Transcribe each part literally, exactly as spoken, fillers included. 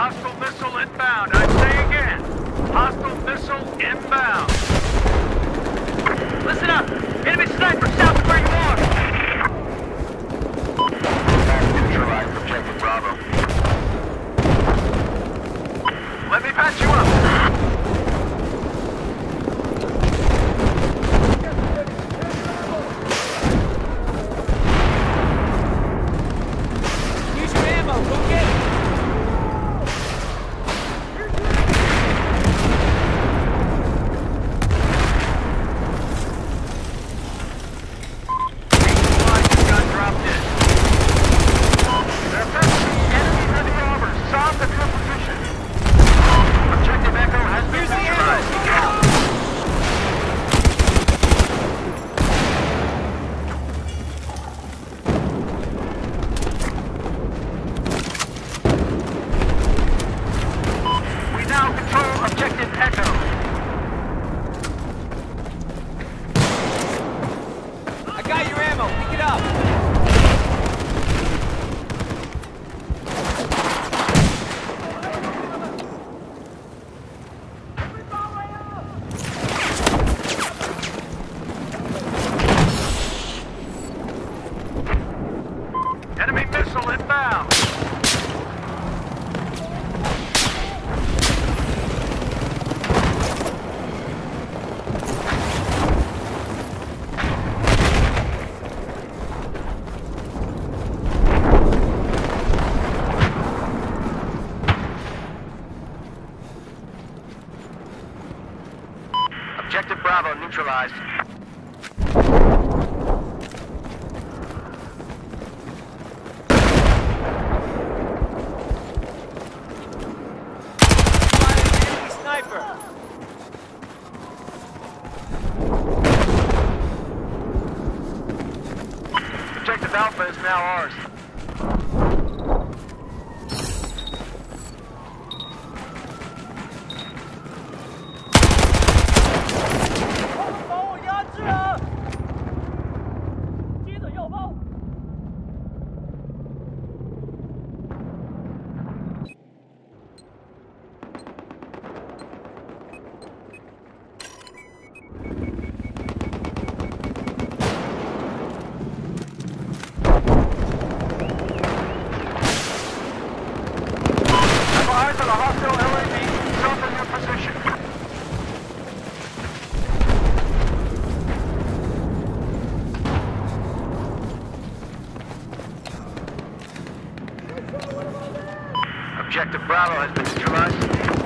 Hostile missile inbound. I say again. Hostile missile inbound. Listen up. Enemy sniper south of where you are. Neutralized objective Bravo. Let me patch you up. Use your ammo. Go get it. Objective Bravo neutralized. Sniper. Objective Alpha is now ours. Objective Bravo has been neutralized.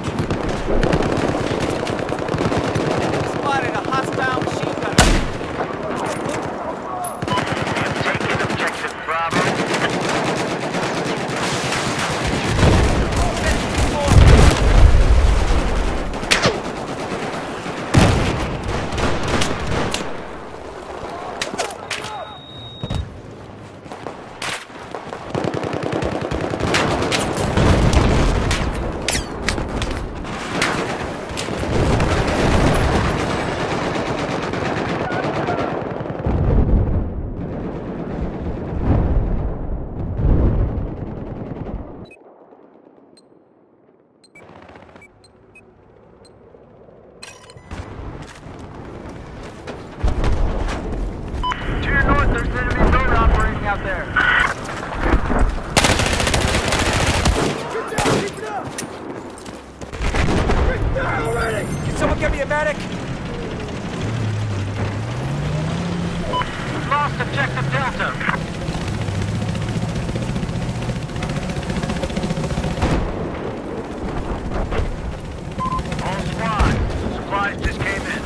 Spotted a hostile machine gunner. Taking objective Bravo. Out there. Can someone get me a medic? We've lost objective Delta. All squads. Supplies just came in.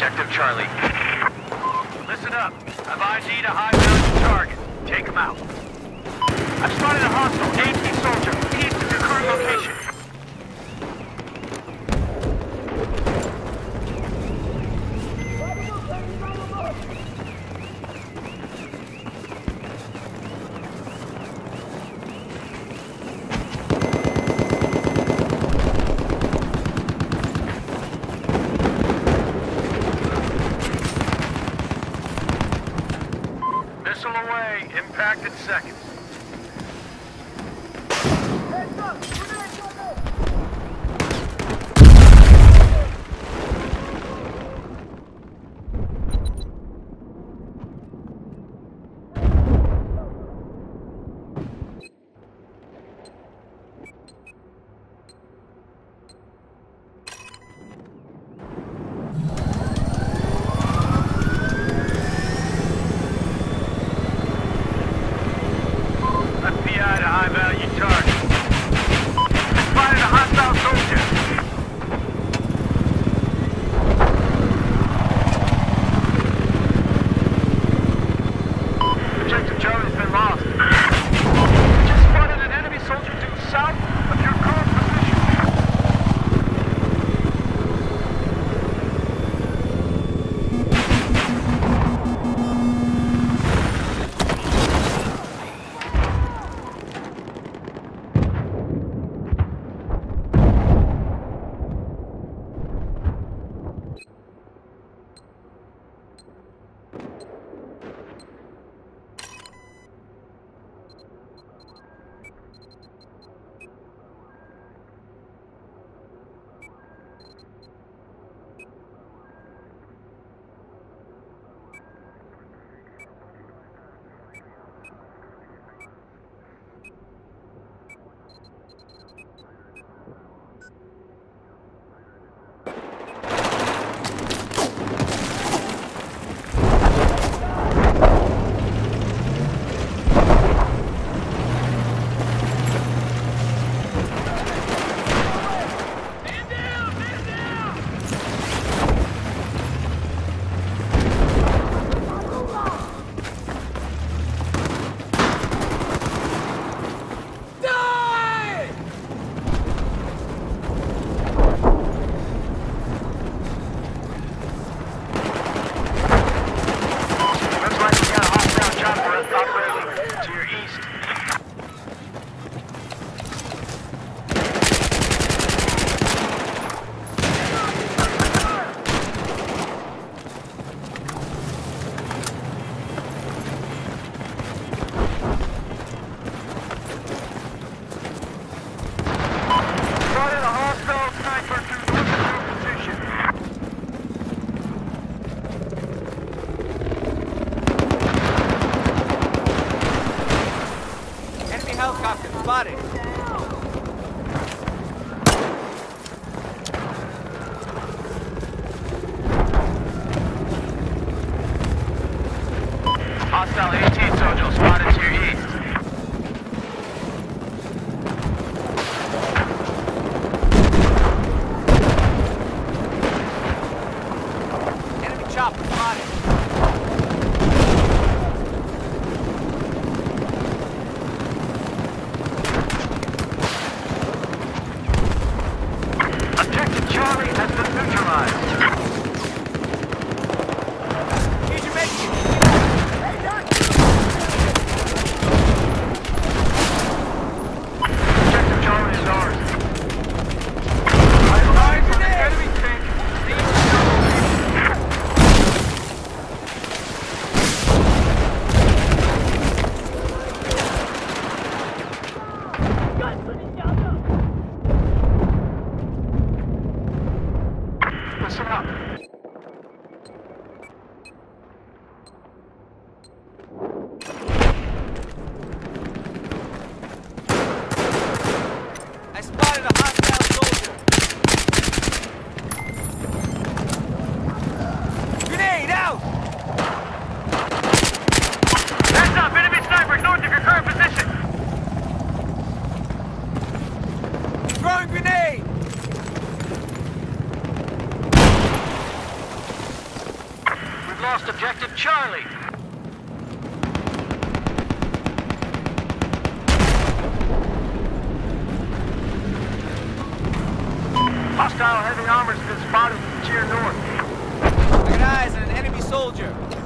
Objective Charlie. Listen up. I've I G'd a high-value target. Take him out. I've spotted a hostile AT soldier east of your current location. Missile away. Impact in seconds. High-value target. Spotted a hostile soldier. Objective Charlie's been lost. Just spotted an enemy soldier due south of your current position. Helicopter spotted. Hostile AT soldier spotted to your east. Enemy chopper spotted. Hostile heavy armor's been spotted from Tier North. I got eyes on an enemy soldier.